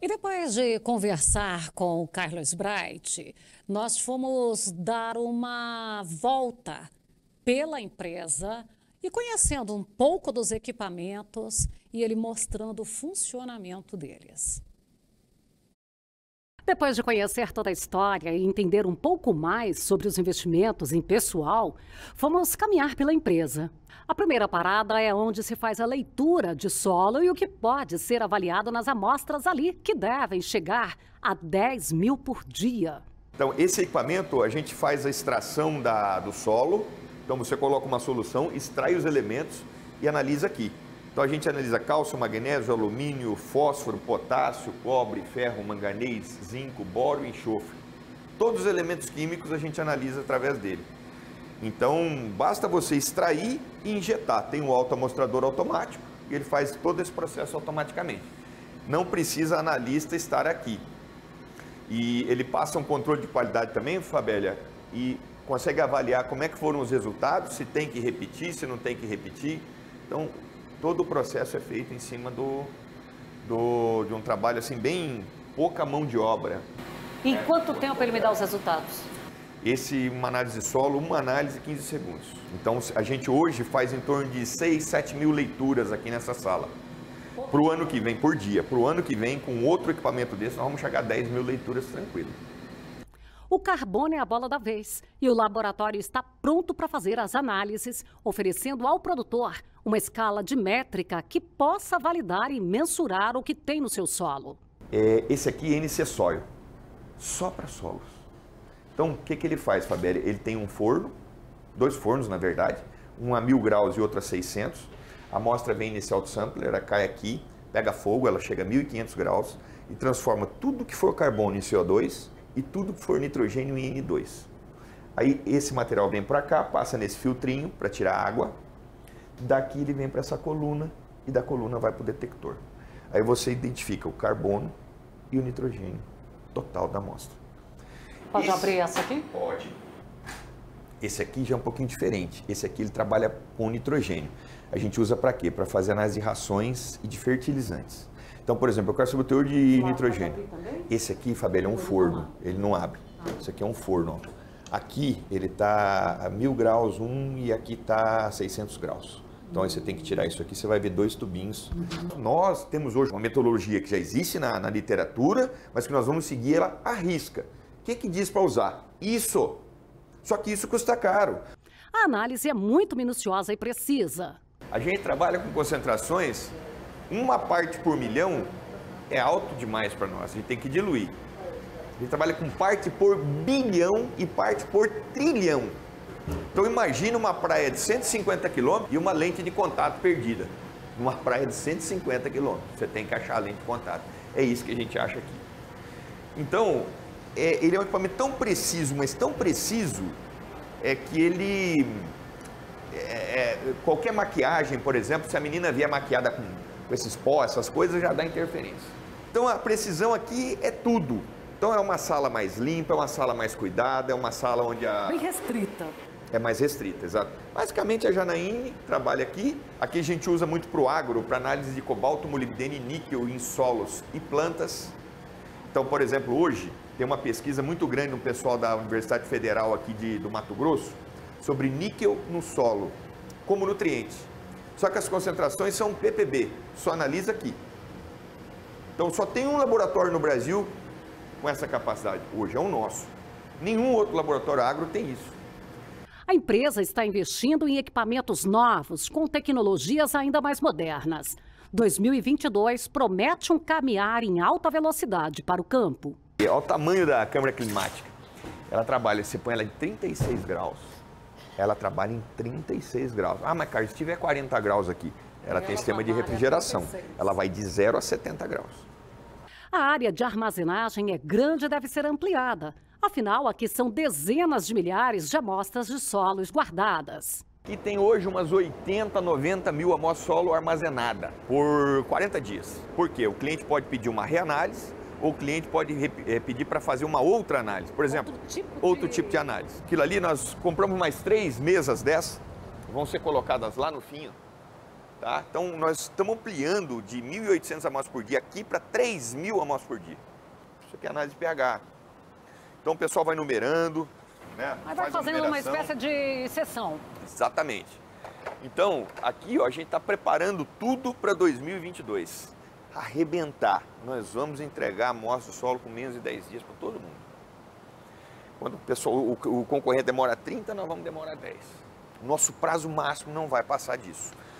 E depois de conversar com o Carlos Bright, nós fomos dar uma volta pela empresa e conhecendo um pouco dos equipamentos e ele mostrando o funcionamento deles. Depois de conhecer toda a história e entender um pouco mais sobre os investimentos em pessoal, fomos caminhar pela empresa. A primeira parada é onde se faz a leitura de solo e o que pode ser avaliado nas amostras ali, que devem chegar a 10 mil por dia. Então, esse equipamento, a gente faz a extração do solo. Então, você coloca uma solução, extrai os elementos e analisa aqui. Então, a gente analisa cálcio, magnésio, alumínio, fósforo, potássio, cobre, ferro, manganês, zinco, boro e enxofre. Todos os elementos químicos a gente analisa através dele. Então, basta você extrair e injetar. Tem um autoamostrador automático e ele faz todo esse processo automaticamente. Não precisa analista estar aqui. E ele passa um controle de qualidade também, Fabélia, e consegue avaliar como é que foram os resultados, se tem que repetir, se não tem que repetir. Então, todo o processo é feito em cima de um trabalho assim, bem pouca mão de obra. Em quanto tempo ele me dá os resultados? Uma análise de solo, uma análise 15 segundos. Então, a gente hoje faz em torno de 6, 7 mil leituras aqui nessa sala. Para o ano que vem, por dia. Para o ano que vem, com outro equipamento desse, nós vamos chegar a 10 mil leituras tranquilo. O carbono é a bola da vez e o laboratório está pronto para fazer as análises, oferecendo ao produtor uma escala de métrica que possa validar e mensurar o que tem no seu solo. Esse aqui é NC Soil, só para solos. Então, o que ele faz, Fabélia? Ele tem um forno, 2 fornos na verdade, um a 1000 graus e outro a 600. A amostra vem nesse autosampler, ela cai aqui, pega fogo, ela chega a 1500 graus e transforma tudo que for carbono em CO2 e tudo que for nitrogênio em N2. Aí esse material vem para cá, passa nesse filtrinho para tirar água. Daqui ele vem para essa coluna e da coluna vai para o detector. Aí você identifica o carbono e o nitrogênio total da amostra. Pode abrir essa aqui? Pode. Esse aqui já é um pouquinho diferente. Esse aqui ele trabalha com nitrogênio. A gente usa para quê? Para fazer análise de rações e de fertilizantes. Então, por exemplo, eu quero saber o teor de nitrogênio. Esse aqui, Fabélia, é um forno. Ele não abre. Esse aqui é um forno. Ó. Aqui ele está a 1000 graus e aqui está a 600 graus. Então, aí você tem que tirar isso aqui, você vai ver 2 tubinhos. Nós temos hoje uma metodologia que já existe na literatura, mas que nós vamos seguir ela à risca. O que diz para usar? Isso. Só que isso custa caro. A análise é muito minuciosa e precisa. A gente trabalha com concentrações, 1 parte por milhão é alto demais para nós, a gente tem que diluir. A gente trabalha com parte por bilhão e parte por trilhão. Então imagina uma praia de 150 quilômetros e uma lente de contato perdida. Numa praia de 150 quilômetros, você tem que achar a lente de contato. É isso que a gente acha aqui. Então, ele é um equipamento tão preciso, mas tão preciso, que ele... qualquer maquiagem, por exemplo, se a menina vier maquiada com esses pó, essas coisas, já dá interferência. Então a precisão aqui é tudo. Então é uma sala mais limpa, é uma sala mais cuidada, é uma sala onde bem restrita. É mais restrita, exato. Basicamente a Janaíne trabalha aqui. Aqui a gente usa muito para o agro, para análise de cobalto, molibdênio e níquel em solos e plantas. Então, por exemplo, hoje tem uma pesquisa muito grande no pessoal da Universidade Federal aqui do Mato Grosso sobre níquel no solo, como nutriente. Só que as concentrações são ppb, só analisa aqui. Então só tem um laboratório no Brasil com essa capacidade. Hoje é o nosso. Nenhum outro laboratório agro tem isso. A empresa está investindo em equipamentos novos, com tecnologias ainda mais modernas. 2022 promete um caminhar em alta velocidade para o campo. Olha o tamanho da câmara climática. Ela trabalha, você põe ela em 36 graus. Ela trabalha em 36 graus. Ah, mas Carlos, se tiver 40 graus aqui, ela tem sistema de refrigeração. Ela vai de 0 a 70 graus. A área de armazenagem é grande e deve ser ampliada. Afinal, aqui são dezenas de milhares de amostras de solos guardadas. Aqui tem hoje umas 80, 90 mil amostras de solo armazenada por 40 dias. Por quê? O cliente pode pedir uma reanálise ou o cliente pode pedir para fazer uma outra análise. Por exemplo, outro tipo de análise. Aquilo ali nós compramos mais 3 mesas dessas, vão ser colocadas lá no fim. Ó. Tá? Então, nós estamos ampliando de 1.800 amostras por dia aqui para 3.000 amostras por dia. Isso aqui é análise de pH. Então, o pessoal vai numerando, né? Aí vai fazendo uma espécie de sessão. Exatamente. Então, aqui ó, a gente está preparando tudo para 2022. Arrebentar. Nós vamos entregar a amostra do solo com menos de 10 dias para todo mundo. Quando o concorrente demora 30, nós vamos demorar 10. Nosso prazo máximo não vai passar disso.